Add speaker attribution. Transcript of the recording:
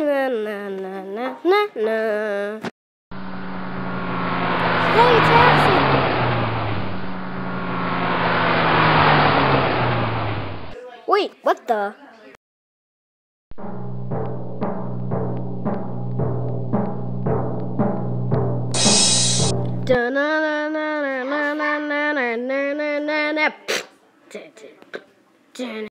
Speaker 1: Na na na na na na. Hey, taxi! Wait, what the? Da na na na na na na na na na na na.